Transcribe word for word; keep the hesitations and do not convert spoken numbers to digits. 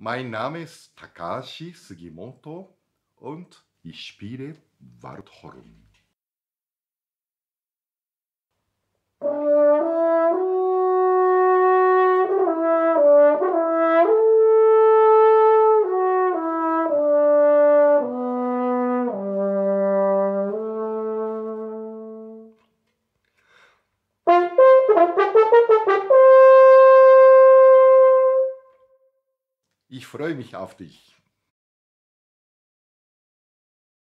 Mein Name ist Takashi Sugimoto und ich spiele Waldhorn. Ich freue mich auf dich.